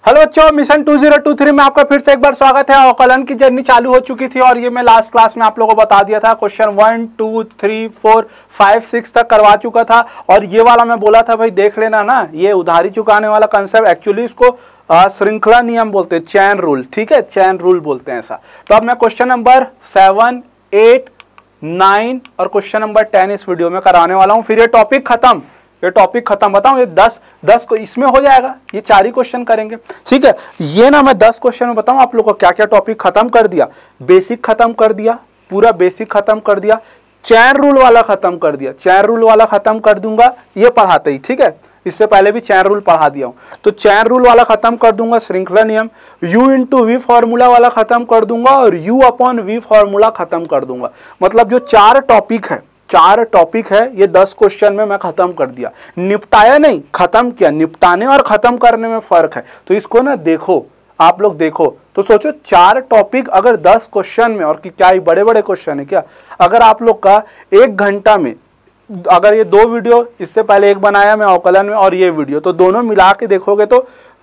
Hello बच्चों, mission 2023 में आपका फिर से एक बार स्वागत है। अवकलन की जर्नी चालू हो चुकी थी और ये मैं लास्ट क्लास में आप लोगों को बता दिया था। क्वेश्चन 1 2 3 4 5 6 तक करवा चुका था और ये वाला मैं बोला था भाई देख लेना ना, ये उधारी चुकाने वाला कंसेप्ट एक्चुअली इसको श्रृंखला नियम बोलते हैं, चैन रूल। ठीक है, चैन रूल बोलते हैं ऐसा। तो अब मैं क्वेश्चन नंबर 7 8 9 और क्वेश्चन नंबर 10 इस वीडियो में कराने वाला हूँ। फिर ये टॉपिक खत्म, ये टॉपिक खत्म। बताऊं, ये 10 को इसमें हो जाएगा, ये 4 ही क्वेश्चन करेंगे। ठीक है, ये ना मैं 10 क्वेश्चन में बताऊं आप लोगों को क्या क्या टॉपिक खत्म कर दिया। बेसिक खत्म कर दिया, पूरा बेसिक खत्म कर दिया, चैन रूल वाला खत्म कर दिया, चैन रूल वाला खत्म कर दूंगा ये पढ़ाते ही। ठीक है, इससे पहले भी चैन रूल पढ़ा दिया हूं, तो चैन रूल वाला खत्म कर दूंगा, श्रृंखला नियम, U इंटू V फॉर्मूला वाला खत्म कर दूंगा और U अपॉन V फॉर्मूला खत्म कर दूंगा। मतलब जो 4 टॉपिक है ये 10 क्वेश्चन में मैं खत्म कर दिया। निपटाया नहीं, खत्म किया। निपटाने और खत्म करने में फर्क है, तो इसको ना देखो, आप लोग देखो तो सोचो 4 टॉपिक अगर 10 क्वेश्चन में, और क्या ही बड़े बड़े क्वेश्चन है क्या। अगर आप लोग का 1 घंटा में, अगर ये 2 वीडियो, इससे पहले एक बनाया मैं अवकलन में और ये वीडियो, तो दोनों मिला के देखोगे तो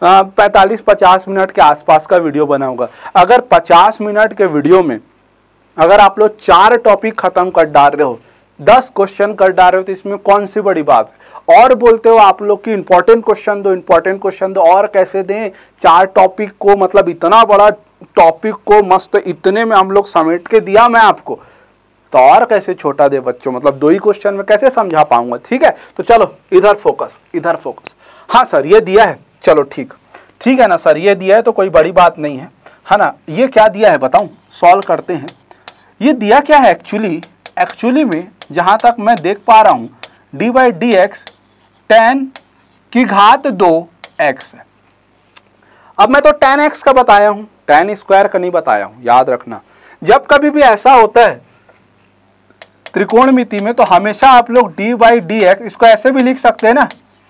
45-50 मिनट के आसपास का वीडियो बना होगा। अगर 50 मिनट के वीडियो में अगर आप लोग 4 टॉपिक खत्म कर डाल रहे हो, 10 क्वेश्चन कर डाल रहे हो, तो इसमें कौन सी बड़ी बात है। और बोलते हो आप लोग कि इंपॉर्टेंट क्वेश्चन दो, इंपॉर्टेंट क्वेश्चन दो, और कैसे दें 4 टॉपिक को, मतलब इतना बड़ा टॉपिक को मस्त इतने में हम लोग समेट के दिया मैं आपको, तो और कैसे छोटा दे बच्चों, मतलब 2 ही क्वेश्चन में कैसे समझा पाऊंगा। ठीक है, तो चलो इधर फोकस, इधर फोकस। हाँ सर ये दिया है, चलो ठीक है ना सर, ये दिया है तो कोई बड़ी बात नहीं है ना। ये क्या दिया है बताऊं, सॉल्व करते हैं। ये दिया क्या है एक्चुअली में, जहां तक मैं देख पा रहा हूं, डी बाई डी एक्स 10 की घात 2x है। अब मैं तो 10x का बताया हूं, 10 स्क्वायर का नहीं बताया हूं, याद रखना। जब कभी भी ऐसा होता है त्रिकोणमिति में, तो हमेशा आप लोग डी बाई डी एक्स, इसको ऐसे भी लिख सकते हैं ना,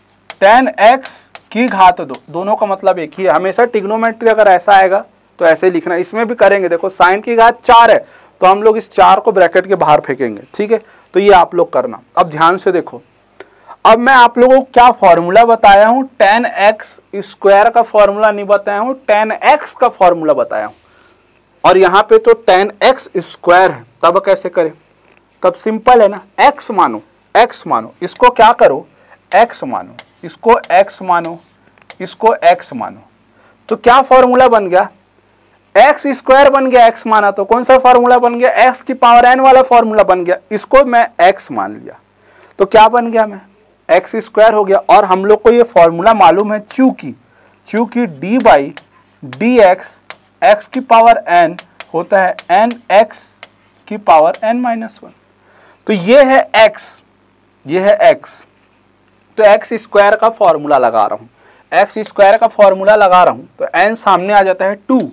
10x की घात 2, दोनों का मतलब एक ही है। हमेशा ट्रिग्नोमेट्री अगर ऐसा आएगा तो ऐसे लिखना। इसमें भी करेंगे, देखो साइन की घात 4 है तो हम लोग इस 4 को ब्रैकेट के बाहर फेंकेंगे। ठीक है, तो ये आप लोग करना। अब ध्यान से देखो, अब मैं आप लोगों को क्या फॉर्मूला बताया हूं, 10x स्क्वायर का फॉर्मूला नहीं बताया हूं, 10x का फॉर्मूला बताया हूं। और यहां पे तो 10x स्क्वायर है, तब कैसे करें, तब सिंपल है ना, x मानो, इसको क्या करो, x मानो, इसको x मानो, इसको x मानो, तो क्या फॉर्मूला बन गया, एक्स स्क्वायर बन गया। x माना तो कौन सा फॉर्मूला बन गया, x की पावर n वाला फॉर्मूला बन गया। इसको मैं x मान लिया तो क्या बन गया, मैं x स्क्वायर हो गया। और हम लोग को ये फॉर्मूला मालूम है, चूंकि d by D X X की पावर n होता है n x की पावर n-1, तो ये है x, ये है x। तो x स्क्वायर का फॉर्मूला लगा रहा हूं, x स्क्वायर का फॉर्मूला लगा रहा हूं तो n सामने आ जाता है 2।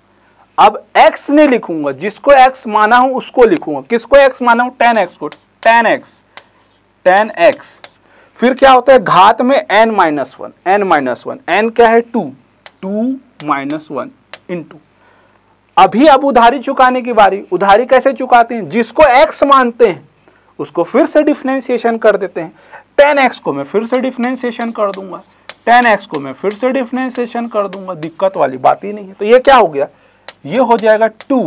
अब x नहीं लिखूंगा, जिसको x माना हूं उसको लिखूंगा। किसको x माना हूं, 10x को, 10x। फिर क्या होता है, घात में n-1, n क्या है 2 -1 इंटू। अब उधारी चुकाने की बारी। उधारी कैसे चुकाते हैं, जिसको x मानते हैं उसको फिर से डिफरेंशिएशन कर देते हैं। 10x को मैं फिर से डिफरेंशिएशन कर दूंगा, 10x को मैं फिर से डिफरेंशिएशन कर दूंगा, दिक्कत वाली बात ही नहीं है। तो ये क्या हो गया, ये हो जाएगा 2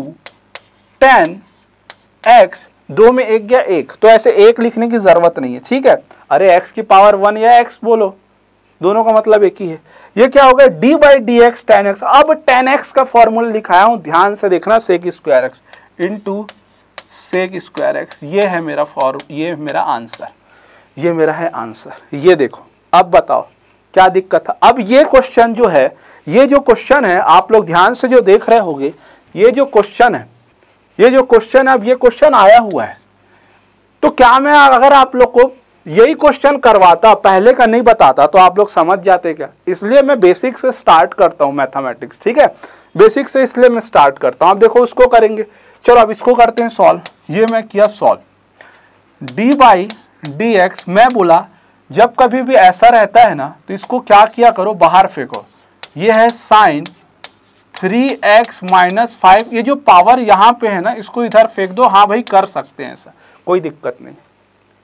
10x, 2 में 1 गया 1, तो ऐसे 1 लिखने की जरूरत नहीं है। ठीक है, अरे x की पावर 1 या x बोलो, दोनों का मतलब एक ही है। ये क्या हो गया, d by D x 10x। अब 10x का फॉर्मूला लिखाया हूं, ध्यान से देखना, sec square X into sec square X. ये है मेरा ये मेरा आंसर, ये मेरा है आंसर। ये देखो, अब बताओ क्या दिक्कत था। अब ये क्वेश्चन जो है, ये जो क्वेश्चन है आप लोग ध्यान से जो देख रहे होंगे, ये जो क्वेश्चन है, अब ये क्वेश्चन आया हुआ है। तो क्या मैं अगर आप लोग को यही क्वेश्चन करवाता, पहले का नहीं बताता, तो आप लोग समझ जाते क्या। इसलिए मैं बेसिक से स्टार्ट करता हूं मैथमेटिक्स। ठीक है, बेसिक से इसलिए मैं स्टार्ट करता हूं। अब देखो उसको करेंगे, चलो अब इसको करते हैं सॉल्व। ये मैं किया solve, D by D X. मैं बोला जब कभी भी ऐसा रहता है ना, तो इसको क्या किया करो, बाहर फेंको। ये है साइन 3x - 5, ये जो पावर यहाँ पे है ना, इसको इधर फेंक दो। हाँ भाई कर सकते हैं ऐसा, कोई दिक्कत नहीं।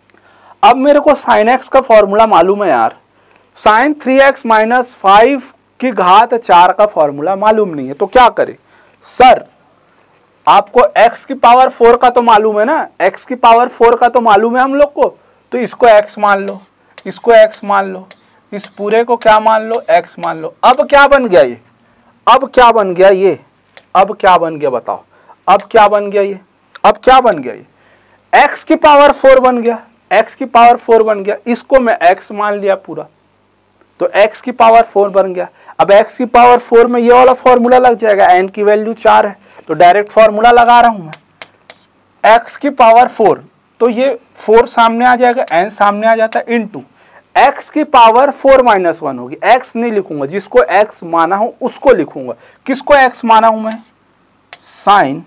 अब मेरे को साइन x का फॉर्मूला मालूम है यार, साइन 3x - 5 कि घात 4 का फॉर्मूला मालूम नहीं है, तो क्या करें? सर आपको x की पावर 4 का तो मालूम है ना, x की पावर 4 का तो मालूम है हम लोग को, तो इसको x मान लो, इसको x मान लो, इस पूरे को क्या मान लो? x मान लो। अब क्या बन गया ये? अब क्या बन गया ये? अब क्या बन गया बताओ? अब क्या बन गया ये? अब क्या बन गया ये? x की पावर 4 बन गया, x की पावर 4 बन गया, इसको मैं x मान लिया पूरा, तो x की पावर 4 बन गया। अब x की पावर 4 में ये वाला फॉर्मूला लग जाएगा, n की वैल्यू 4 है, तो डायरेक्ट फॉर्मूला लगा रहा हूं मैं, x की पावर 4, तो ये 4 सामने आ जाएगा, n सामने आ जाता है, इनटू x की पावर 4 माइनस 1 होगी। x नहीं लिखूंगा, जिसको x माना हूं उसको लिखूंगा। किसको x माना हूं मैं? साइन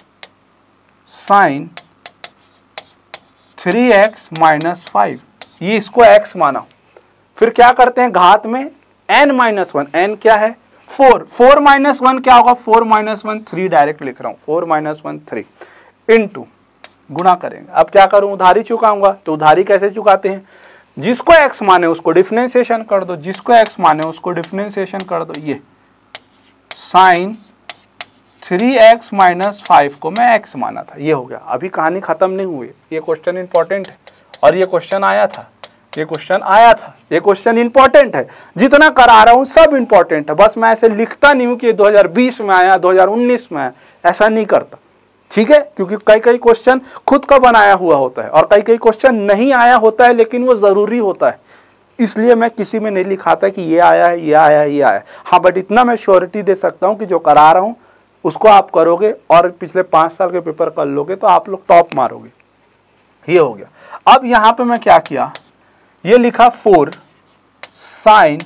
3x माइनस 5, ये इसको x माना। फिर क्या करते हैं? घात में n माइनस 1, n क्या है? 4, 4 माइनस 1 क्या होगा? 4 माइनस 1 3, डायरेक्ट लिख रहा हूं, 4 माइनस 1 3, इनटू गुणा करेंगे। अब क्या करूं? उधारी चुकाऊंगा, तो उधारी कैसे चुकाते हैं? जिसको x माने उसको डिफरेंशिएशन कर दो, जिसको x माने उसको डिफरेंशिएशन कर दो। ये साइन 3x माइनस 5 को मैं x माना था, ये हो गया। अभी कहानी खत्म नहीं हुई, ये क्वेश्चन इंपॉर्टेंट है और ये क्वेश्चन आया था, ये क्वेश्चन आया था, ये क्वेश्चन इंपॉर्टेंट है। जितना करा रहा हूं सब इंपॉर्टेंट है, बस मैं ऐसे लिखता नहीं हूं कि 2020 में आया, 2019 में आया, ऐसा नहीं करता, ठीक है? क्योंकि कई कई क्वेश्चन खुद का बनाया हुआ होता है और कई कई क्वेश्चन नहीं आया होता है, लेकिन वो जरूरी होता है, इसलिए मैं किसी में नहीं लिखाता कि ये आया है, ये आया है, ये आया है। हाँ, बट इतना मैं श्योरिटी दे सकता हूं कि जो करा रहा हूं उसको आप करोगे और पिछले 5 साल के पेपर कर लोगे तो आप लोग टॉप मारोगे। ये हो गया। अब यहां पे मैं क्या किया? ये लिखा 4 साइन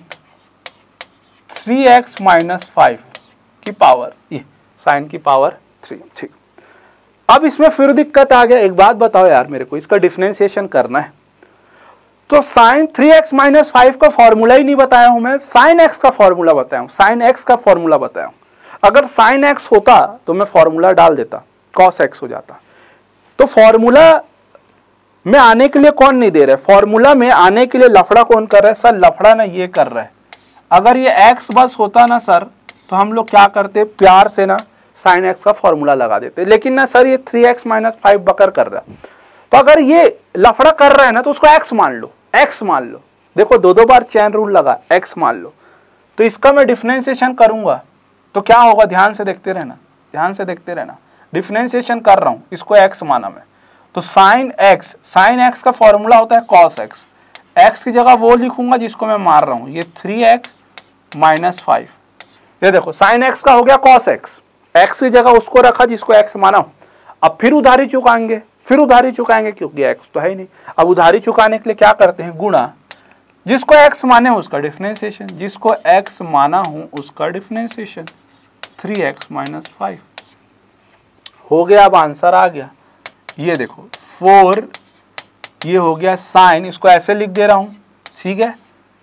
3x माइनस 5 की पावर, ये साइन की पावर 3, ठीक। अब इसमें फिर दिक्कत आ गया। एक बात बताओ यार मेरे को, इसका डिफरेंशिएशन करना है, तो साइन 3x माइनस 5 का फॉर्मूला ही नहीं बताया हूं मैं, साइन x का फॉर्मूला बताया हूं, साइन x का फॉर्मूला बताया हूं। अगर साइन x होता तो मैं फॉर्मूला डाल देता, कॉस x हो जाता। तो फॉर्मूला में आने के लिए कौन नहीं दे रहा है? फॉर्मूला में आने के लिए लफड़ा कौन कर रहा है? सर लफड़ा ना ये कर रहा है। अगर ये x बस होता ना सर, तो हम लोग क्या करते? प्यार से ना साइन x का फॉर्मूला लगा देते, लेकिन ना सर ये 3x माइनस 5 बकर कर रहा है। तो अगर ये लफड़ा कर रहा है ना, तो उसको x मान लो, x मान लो। देखो 2-2 बार चैन रूल लगा, x मान लो। तो इसका मैं डिफरेंशिएशन करूंगा तो क्या होगा? ध्यान से देखते रहना, ध्यान से देखते रहना। डिफरेंशिएशन कर रहा हूं, इसको x माना मैं, तो साइन x का फॉर्मूला होता है कॉस x। x की जगह वो लिखूंगा जिसको मैं मार रहा हूं, ये 3x माइनस 5। ये देखो साइन x का हो गया कॉस x, x की जगह उसको रखा जिसको x माना। अब फिर उधारी चुकाएंगे, फिर उधारी चुकाएंगे क्योंकि x तो है ही नहीं। अब उधारी चुकाने के लिए क्या करते हैं? गुणा, जिसको x माने उसका डिफरेंशिएशन, जिसको x माना हूं उसका डिफरेंशिएशन, 3x माइनस 5 हो गया। अब आंसर आ गया, ये देखो 4, ये हो गया साइन, इसको ऐसे लिख दे रहा हूं, ठीक है,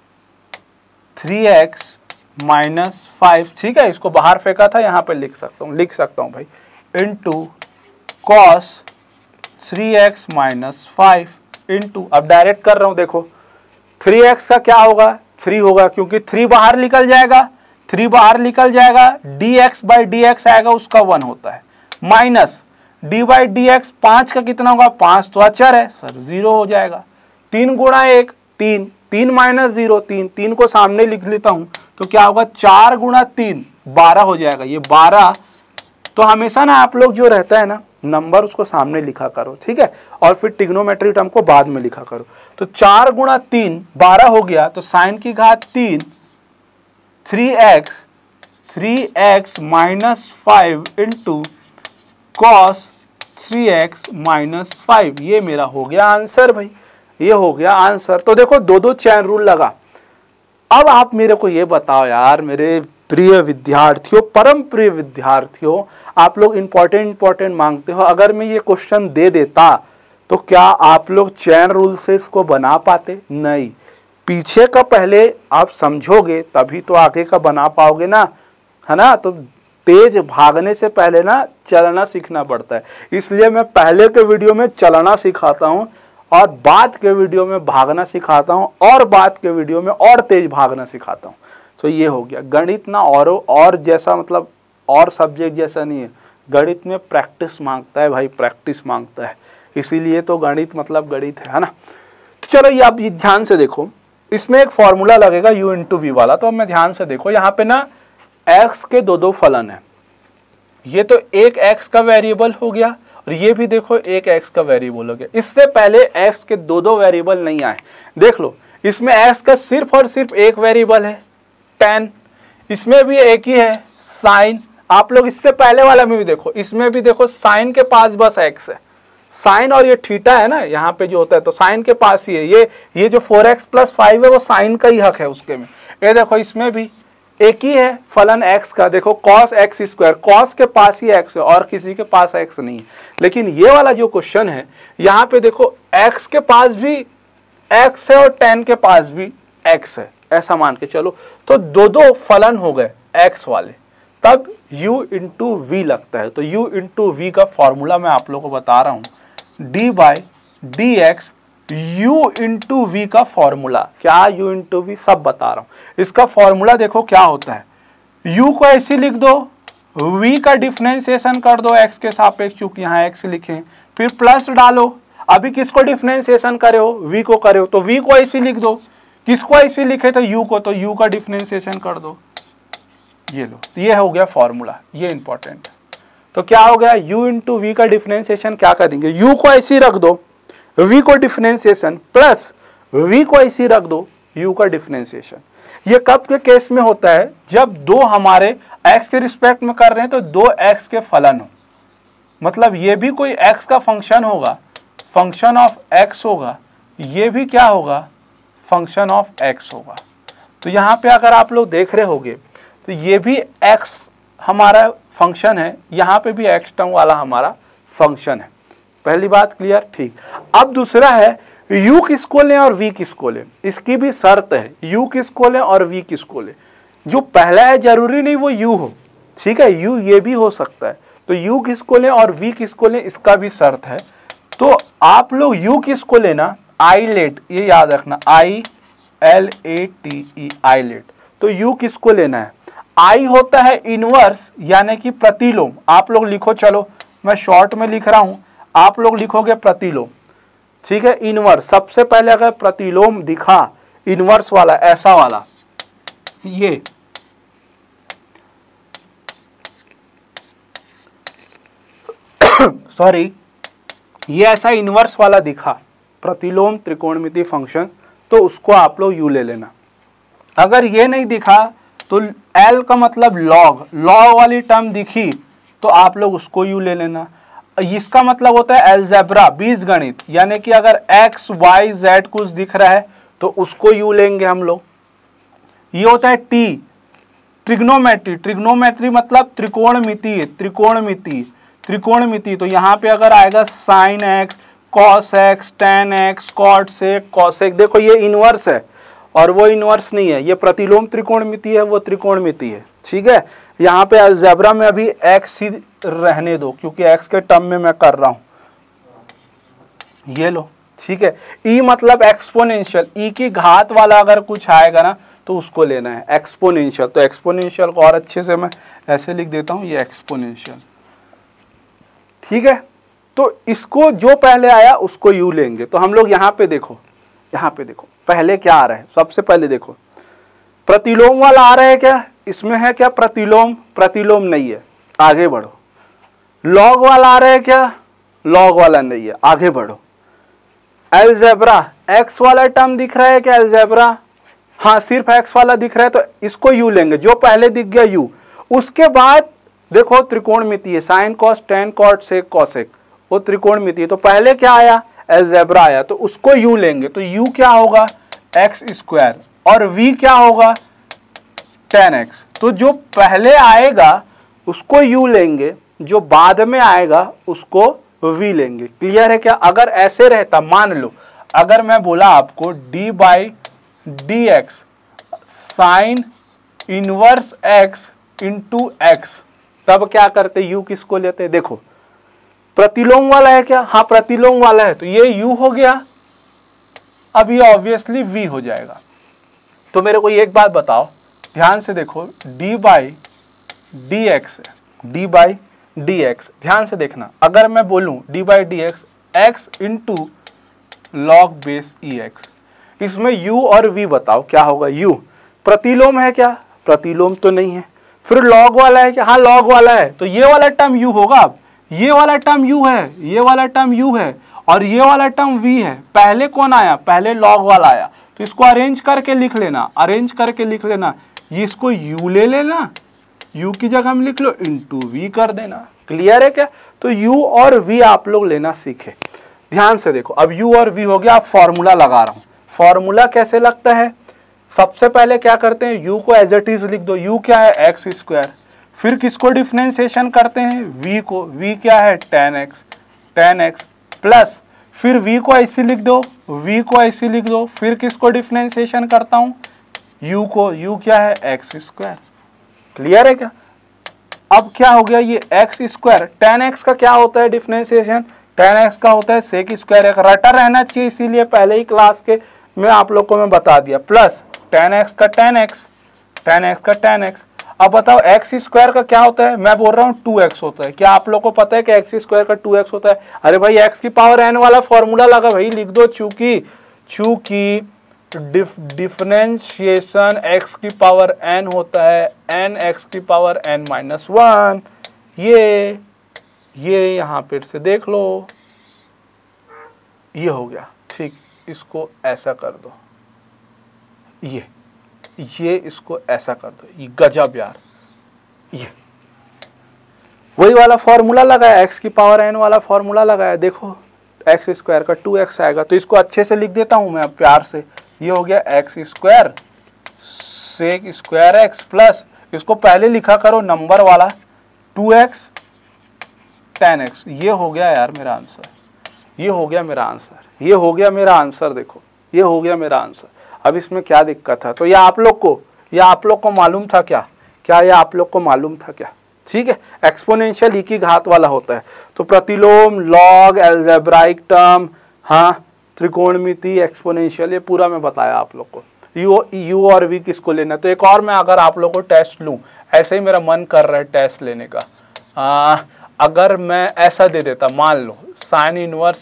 3x माइनस 5, ठीक है, इसको बाहर फेंका था, यहां पे लिख सकता हूं भाई, into cos 3x minus 5 into, अब डायरेक्ट कर रहा हूं, देखो 3x का क्या होगा? 3 होगा, क्योंकि 3 बाहर निकल जाएगा, 3 बाहर निकल जाएगा, dx बाई dx आएगा, उसका 1 होता है, माइनस d बाई dx 5 का कितना होगा? 5 तो अचर है सर, 0 हो जाएगा। 3 गुणा 1 3, 3 माइनस 0 3, 3 को सामने लिख लेता हूं तो क्या होगा? 4 गुणा 3 12 हो जाएगा। ये 12, तो हमेशा ना आप लोग जो रहता है ना नंबर, उसको सामने लिखा करो, ठीक है, और फिर ट्रिग्नोमेट्री टर्म को बाद में लिखा करो। तो 4 गुणा 3 12 हो गया, तो साइन की घात 3 3x minus 5 into cos 3x minus 5, ये मेरा हो गया आंसर भाई, ये हो गया आंसर। तो देखो 2-2 चैन रूल लगा। अब आप मेरे को ये बताओ यार मेरे प्रिय विद्यार्थियों, परम प्रिय विद्यार्थियों, आप लोग इंपॉर्टेंट मांगते हो, अगर मैं ये क्वेश्चन दे देता तो क्या आप लोग चैन रूल से इसको बना पाते? नहीं, पीछे का पहले आप समझोगे तभी तो आगे का बना पाओगे ना, है ना। तो तेज भागने से पहले ना चलना सीखना पड़ता है, इसलिए मैं पहले के वीडियो में चलना सिखाता हूँ और बाद के वीडियो में भागना सिखाता हूँ और बाद के वीडियो में और तेज भागना सिखाता हूँ। तो ये हो गया। गणित ना और जैसा मतलब और सब्जेक्ट जैसा नहीं है, गणित में प्रैक्टिस मांगता है भाई, प्रैक्टिस मांगता है, इसीलिए तो गणित मतलब गणित है ना। तो चलो ये आप ध्यान से देखो, इसमें एक फॉर्मूला लगेगा u इंटू वी वाला। तो अब मैं ध्यान से देखो, यहाँ पे ना x के दो फलन है, ये तो एक x का वेरिएबल हो गया और ये भी देखो एक x का वेरिएबल हो गया। इससे पहले x के दो वेरिएबल नहीं आए। देख लो इसमें x का सिर्फ और सिर्फ एक वेरिएबल है tan, इसमें भी एक ही है sin। आप लोग इससे पहले वाला में भी देखो, इसमें भी देखो sin के पास बस x है, साइन और ये थीटा है ना यहाँ पे जो होता है, तो साइन के पास ही है। ये जो 4x + 5 है वो साइन का ही हक है उसके में। ये देखो इसमें भी एक ही है फलन x का, देखो cos x², cos के पास ही x है और किसी के पास x नहीं है। लेकिन ये वाला जो क्वेश्चन है यहाँ पे देखो x के पास भी x है और tan के पास भी x है, ऐसा मान के चलो। तो दो फलन हो गए x वाले, तब u इंटू वी लगता है। तो u इंटू वी का फॉर्मूला मैं आप लोगों को बता रहा हूँ, d/dx u इंटू वी का फॉर्मूला। क्या u इंटू वी सब बता रहा हूँ। इसका फॉर्मूला देखो क्या होता है, u को ऐसे लिख दो, v का डिफरेंशिएशन कर दो x के सापेक्ष, क्योंकि यहाँ x लिखे, फिर प्लस डालो। अभी किसको डिफरेंशिएशन करे हो, v को करे हो, तो v को ऐसे लिख दो। किसको ऐसे लिखे तो u को, तो u का डिफरेंशिएशन कर दो। ये लो, ये हो गया फॉर्मूला, ये इंपॉर्टेंट है। तो क्या हो गया, u इंटू वी का डिफरेंशिएशन क्या करेंगे, u को ऐसे रख दो, v को डिफरेंशिएशन प्लस v को ऐसे रख दो, u का डिफरेंशिएशन। ये कब के केस में होता है, जब दो हमारे x के रिस्पेक्ट में कर रहे हैं तो दो x के फलन हो, मतलब ये भी कोई x का फंक्शन होगा, फंक्शन ऑफ x होगा, ये भी क्या होगा, फंक्शन ऑफ x होगा। तो यहाँ पे अगर आप लोग देख रहे होगे तो ये भी x हमारा फंक्शन है, यहाँ पे भी x टर्म वाला हमारा फंक्शन है। पहली बात क्लियर, ठीक। अब दूसरा है u किसको लें और v किसको लें, इसकी भी शर्त है, u किसको लें और v किसको लें। जो पहला है जरूरी नहीं वो u हो, ठीक है, u ये भी हो सकता है। तो u किसको लें और v किसको लें, इसका भी शर्त है। तो आप लोग u किसको लेना, आइलेट, ये याद रखना, ILATE, आइलेट। तो u किसको लेना है, I होता है इनवर्स यानी कि प्रतिलोम। आप लोग लिखो, चलो मैं शॉर्ट में लिख रहा हूं, आप लोग लिखोगे प्रतिलोम, ठीक है। इनवर्स, सबसे पहले अगर प्रतिलोम दिखा इनवर्स वाला, ऐसा वाला, ये सॉरी, ये ऐसा इनवर्स वाला दिखा प्रतिलोम त्रिकोणमितीय फंक्शन, तो उसको आप लोग u ले लेना। अगर ये नहीं दिखा तो L का मतलब लॉग, लॉग वाली टर्म दिखी तो आप लोग उसको u ले लेना। इसका मतलब होता है अलजेब्रा, बीजगणित, यानी कि अगर x y z कुछ दिख रहा है तो उसको u लेंगे हम लोग। ये होता है T, ट्रिग्नोमेट्री, ट्रिग्नोमेट्री मतलब त्रिकोणमितीय, त्रिकोणमितीय, त्रिकोणमितीय। तो यहाँ पे अगर आएगा sin x, cos x, tan x, cot sec, cos x, देखो ये इनवर्स है और वो इनवर्स नहीं है, ये प्रतिलोम त्रिकोणमितीय है, वो त्रिकोणमितीय है, ठीक है। यहाँ पे अलजेब्रा में अभी x ही रहने दो क्योंकि x के टर्म में मैं कर रहा हूँ, ये लो, ठीक है। e मतलब एक्सपोनेंशियल, e की घात वाला अगर कुछ आएगा ना तो उसको लेना है, एक्सपोनेंशियल। तो एक्सपोनेंशियल को और अच्छे से मैं ऐसे लिख देता हूँ, ये एक्सपोनेंशियल, ठीक है। तो इसको जो पहले आया उसको u लेंगे। तो हम लोग यहाँ पे देखो, यहाँ पे देखो पहले क्या आ रहा है, सबसे पहले देखो प्रतिलोम वाला आ रहा है क्या, इसमें है क्या प्रतिलोम, प्रतिलोम नहीं है, आगे बढ़ो। लॉग वाला आ रहा है क्या, लॉग वाला नहीं है, आगे बढ़ो। अलजेब्रा, एक्स वाला टर्म दिख रहा है क्या अलजेब्रा, हाँ सिर्फ एक्स वाला दिख रहा है, तो इसको u लेंगे, जो पहले दिख गया u। उसके बाद देखो त्रिकोणमितीय, sine cos tan cot sec cosec, वो त्रिकोणमितीय। तो पहले क्या आया, अलजेब्रा आया, तो उसको u लेंगे। तो u क्या होगा, x² और v क्या होगा, tan x। तो जो पहले आएगा उसको u लेंगे, जो बाद में आएगा उसको v लेंगे। क्लियर है क्या। अगर ऐसे रहता, मान लो अगर मैं बोला आपको d/dx sine inverse x into x, तब क्या करते, u किसको लेते, देखो प्रतिलोम वाला है क्या, हाँ प्रतिलोम वाला है, तो ये u हो गया, अब ये ऑब्वियसली v हो जाएगा। तो मेरे को एक बात बताओ, ध्यान से देखो डी बाई डी एक्स है, डी बाई डी एक्स। ध्यान से देखना, अगर मैं बोलूं D by D X X into log base E X, इसमें u और v बताओ क्या होगा। u प्रतिलोम है क्या, प्रतिलोम तो नहीं है। फिर लॉग वाला है क्या, हाँ लॉग वाला है, तो ये वाला टर्म u होगा। अब ये वाला टर्म u है, ये वाला टर्म u है और ये वाला टर्म v है। पहले कौन आया, पहले लॉग वाला आया, तो इसको अरेंज करके लिख लेना, अरेंज करके लिख लेना। ये इसको u ले लेना, u की जगह में लिख लो इंटू v कर देना। क्लियर है क्या। तो u और v आप लोग लेना सीखे। ध्यान से देखो, अब u और v हो गया। अब फॉर्मूला लगा रहा हूं। फॉर्मूला कैसे लगता है, सबसे पहले क्या करते हैं, u को एज इट इज लिख दो। u क्या है, एक्स स्क्वायर। फिर किसको डिफरेंशिएशन करते हैं, v को। v क्या है, tan x प्लस, फिर v को ऐसे लिख दो, v को ऐसे लिख दो। फिर किसको डिफरेंशिएशन करता हूं, u को। u क्या है, एक्स स्क्वायर। क्लियर है क्या। अब क्या हो गया, ये एक्स स्क्वायर, tan x का क्या होता है डिफरेंशिएशन, tan x का होता है सेक स्क्वायर। एक रटा रहना चाहिए, इसीलिए पहले ही क्लास के में आप लोग को मैं बता दिया। प्लस tan x का tan x, tan x का tan x। अब बताओ एक्स स्क्वायर का क्या होता है, मैं बोल रहा हूँ 2x होता है। क्या आप लोग को पता है कि एक्स स्क्वायर का 2x होता है। अरे भाई x की पावर n वाला फॉर्मूला लगा भाई, लिख दो। चूंकि डिफरेंशिएशन x की पावर n होता है n x की पावर n माइनस 1। ये यहाँ फिर से देख लो, ये हो गया ठीक। इसको ऐसा कर दो, ये इसको ऐसा कर दो, ये गजब यार। ये वही वाला फॉर्मूला लगाया, x की पावर n वाला फॉर्मूला लगाया। देखो एक्स स्क्वायर का 2x आएगा, तो इसको अच्छे से लिख देता हूं मैं अब प्यार से। ये हो गया X square sec square X plus, इसको पहले लिखा करो नंबर वाला 2x tan x। ये हो गया यार मेरा आंसर, ये हो गया मेरा आंसर, ये हो गया मेरा आंसर। देखो ये हो गया मेरा आंसर। अब इसमें क्या दिक्कत है, तो ये आप लोग को मालूम था क्या, ये आप लोग को मालूम था क्या। ठीक है, एक्सपोनेंशियल ई की घात वाला होता है। तो प्रतिलोम, लॉग, अलजेब्राइक टर्म, हाँ त्रिकोणमिति, एक्सपोनेंशियल, ये पूरा मैं बताया आप लोग को। u और v किसको लेना। तो एक और मैं अगर आप लोग को टेस्ट लूँ, ऐसे ही मेरा मन कर रहा है टेस्ट लेने का। अगर मैं ऐसा दे देता, मान लो साइन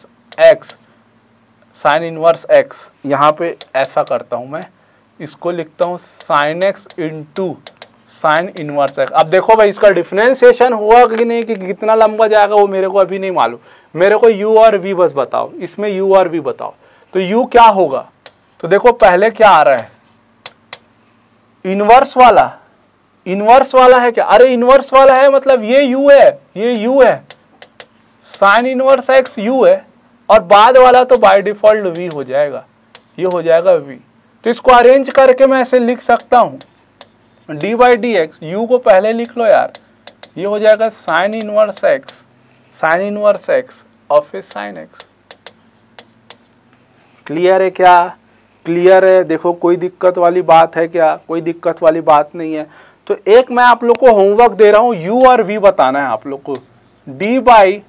इनवर्स x, यहाँ पे ऐसा करता हूँ मैं, इसको लिखता हूँ sine x into sine inverse x। अब देखो भाई इसका डिफरेंशिएशन हुआ कि नहीं, कि कितना लंबा जाएगा वो मेरे को अभी नहीं मालूम। मेरे को u और v बस बताओ, इसमें u और v बताओ। तो u क्या होगा, तो देखो पहले क्या आ रहा है, इनवर्स वाला है क्या। अरे इनवर्स वाला है मतलब ये u है, ये u है, साइन इनवर्स x u है, और बाद वाला तो बाय डिफॉल्ट v हो जाएगा, ये हो जाएगा v। तो इसको अरेंज करके मैं ऐसे लिख सकता हूँ d by D X, U को पहले लिख लो यार, ये हो जाएगा sine inverse X of a sine X. Clear है क्या, क्लियर है। देखो कोई दिक्कत वाली बात है क्या, कोई दिक्कत वाली बात नहीं है। तो एक मैं आप लोग को होमवर्क दे रहा हूँ, u और v बताना है आप लोग को। d by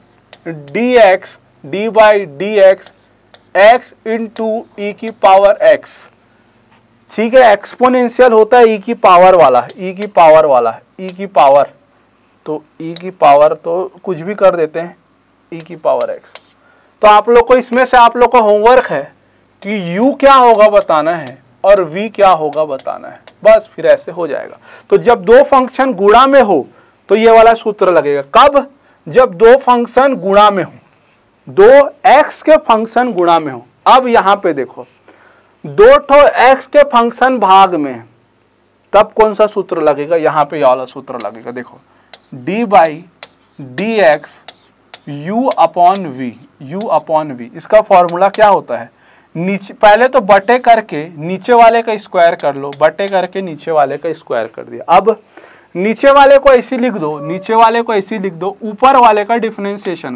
D X x into E की पावर x। ठीक है, एक्सपोनेंशियल होता है e की पावर वाला, e की पावर, तो e की पावर तो कुछ भी कर देते हैं, e की पावर x। तो आप लोग को इसमें से आप लोग को होमवर्क है कि u क्या होगा बताना है और v क्या होगा बताना है, बस फिर ऐसे हो जाएगा। तो जब दो फंक्शन गुणा में हो तो ये वाला सूत्र लगेगा। कब, जब दो फंक्शन गुणा में हो, दो x के फंक्शन गुणा में हो। अब यहां पे देखो दो ठो x के फंक्शन भाग में, तब कौन सा सूत्र लगेगा, यहां पे वाला सूत्र लगेगा। देखो d by D X U upon V, इसका फॉर्मूला क्या होता है, नीचे पहले तो बटे करके नीचे वाले का स्क्वायर कर लो, बटे करके नीचे वाले का स्क्वायर कर दिया। अब नीचे वाले को ऐसे लिख दो, ऊपर वाले का डिफरेंशिएशन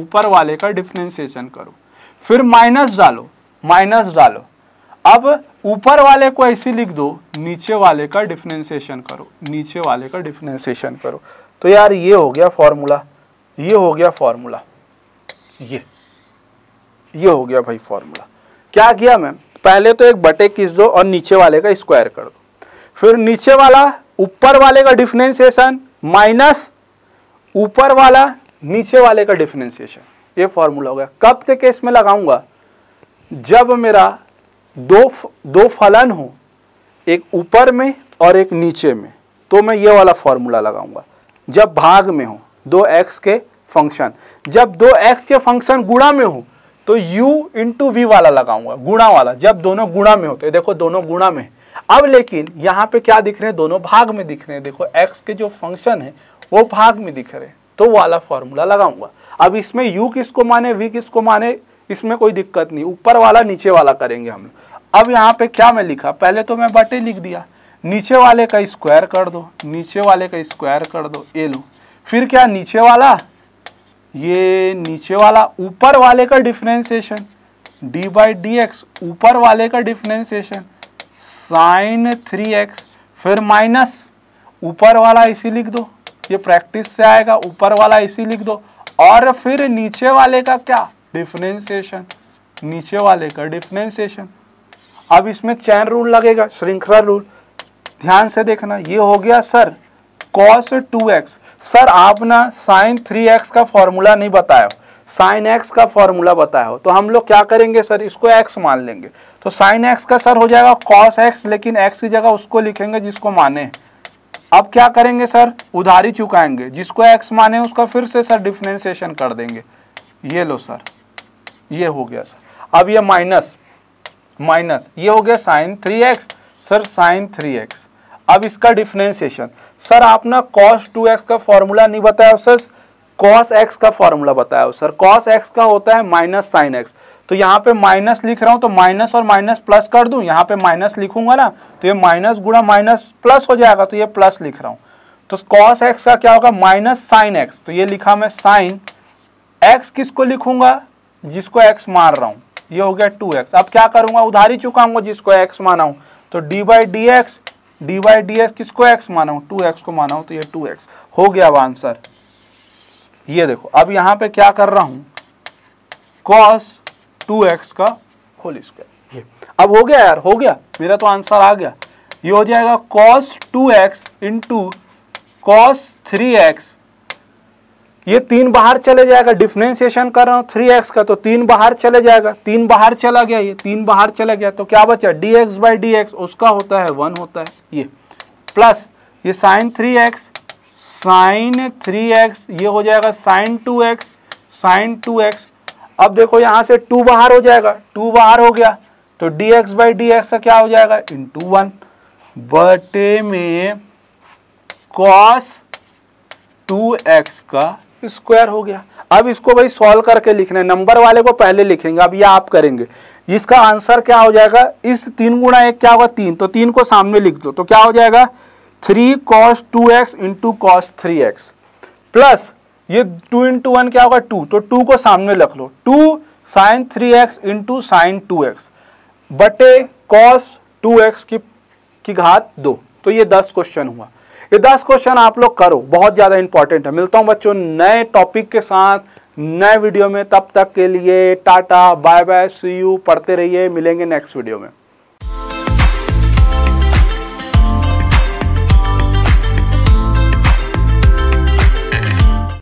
करो, फिर माइनस डालो। अब ऊपर वाले को ऐसे लिख दो, नीचे वाले का डिफरेंशिएशन करो, तो यार ये हो गया फॉर्मूला, ये हो गया भाई फॉर्मूला। क्या किया मैं, पहले तो एक बटे खींच दो और नीचे वाले का स्क्वायर कर दो, फिर नीचे वाला ऊपर वाले का डिफरेंशिएशन माइनस ऊपर वाला नीचे वाले का डिफरेंशिएशन, ये फॉर्मूला हो गया। कब के केस में लगाऊंगा? जब मेरा दो फलन हो, एक ऊपर में और एक नीचे में, तो मैं ये वाला फॉर्मूला लगाऊंगा। जब भाग में हो 2x के फंक्शन, जब 2x के फंक्शन गुणा में हो तो u इंटू वी वाला लगाऊंगा, गुणा वाला। जब दोनों गुणा में होते, देखो दोनों गुणा में। अब लेकिन यहाँ पे क्या दिख रहे हैं? दोनों भाग में दिख रहे हैं। देखो x के जो फंक्शन है वो भाग में दिख रहे हैं, तो वाला फॉर्मूला लगाऊंगा। अब इसमें u किसको माने, v किसको माने, इसमें कोई दिक्कत नहीं, ऊपर वाला नीचे वाला करेंगे हम। अब यहाँ पे क्या मैं लिखा? पहले तो मैं बटे लिख दिया, नीचे वाले का स्क्वायर कर दो, नीचे वाले का स्क्वायर कर दो, ये लो। फिर क्या? नीचे वाला, ये नीचे वाला ऊपर वाले का differentiation D by D X, ऊपर वाले का डिफरेंशिएशन साइन 3x, फिर माइनस ऊपर वाला इसी लिख दो, ये प्रैक्टिस से आएगा, ऊपर वाला इसी लिख दो, और फिर नीचे वाले का क्या? डिफरेंशिएशन, नीचे वाले का डिफरेंशिएशन। अब इसमें चैन रूल लगेगा, श्रृंखला रूल, ध्यान से देखना। ये हो गया सर cos 2x। सर आप ना sin 3x का फॉर्मूला नहीं बताया, sin x का फॉर्मूला बताया हो, तो हम लोग क्या करेंगे सर? इसको x मान लेंगे। तो sin x का सर हो जाएगा cos x, लेकिन x की जगह उसको लिखेंगे जिसको माने। अब क्या करेंगे सर? उधारी चुकाएंगे, जिसको x माने उसका फिर से सर डिफरेंशिएशन कर देंगे। ये लो सर, ये हो गया सर। अब ये माइनस माइनस, ये हो गया sin 3x, sir sin 3x। अब इसका डिफरेंशिएशन, सर आप ना cos 2x का फॉर्मूला नहीं बताया सर, cos x का फॉर्मूला बताया हो सर। cos x का होता है माइनस sin x, तो यहाँ पे माइनस लिख रहा हूँ, तो माइनस और माइनस प्लस कर दूं, यहाँ पे माइनस लिखूंगा ना तो ये माइनस गुणा माइनस प्लस हो जाएगा, तो ये प्लस लिख रहा हूँ। तो cos x का क्या होगा? माइनस sin x, तो ये लिखा मैं sin x, किसको लिखूंगा? जिसको x मार रहा हूँ, ये हो गया 2x। अब क्या करूंगा? उधारी चुकाऊंगा जिसको x माना हूं, तो डी बाई डी एक्स किसको x माना हूं? 2x को माना हूं, तो ये 2x हो गया अब आंसर। ये देखो, अब यहाँ पे क्या कर रहा हूं? cos 2x का होल स्क्वायर। ये अब हो गया यार, हो गया, मेरा तो आंसर आ गया। ये हो जाएगा cos 2x into cos 3x, ये 3 बाहर चले जाएगा, डिफरेंशिएशन कर रहा हूँ 3x का, तो 3 बाहर चले जाएगा, 3 बाहर चला गया, ये 3 बाहर चला गया, तो क्या बचा? dx बाई डी एक्स, उसका होता है 1 होता है ये, प्लस ये sin 3x, ये हो जाएगा sin 2x। अब देखो यहाँ से 2 बाहर हो जाएगा, 2 बाहर हो गया, तो dx बाई डी एक्स का क्या हो जाएगा? इंटू 1 बटे में cos 2x का स्क्वायर हो गया। अब इसको भाई सॉल्व करके लिखना है, नंबर वाले को पहले लिखेंगे, अब ये आप करेंगे। इसका आंसर क्या हो जाएगा? इस 3 गुणा 1 क्या होगा? 3, तो 3 को सामने लिख दो, तो क्या हो जाएगा? 3 cos 2x into cos 3x, plus ये 2 इंटू 1 क्या होगा? 2, तो 2 को सामने रख लो, 2 sin 3x into sin 2x बटे cos 2x की घात 2। तो ये 10 क्वेश्चन हुआ। ये 10 क्वेश्चन आप लोग करो, बहुत ज़्यादा इंपॉर्टेंट है। मिलता हूँ बच्चों नए टॉपिक के साथ नए वीडियो में, तब तक के लिए tata bye bye, see you, पढ़ते रहिए, मिलेंगे नेक्स्ट वीडियो में।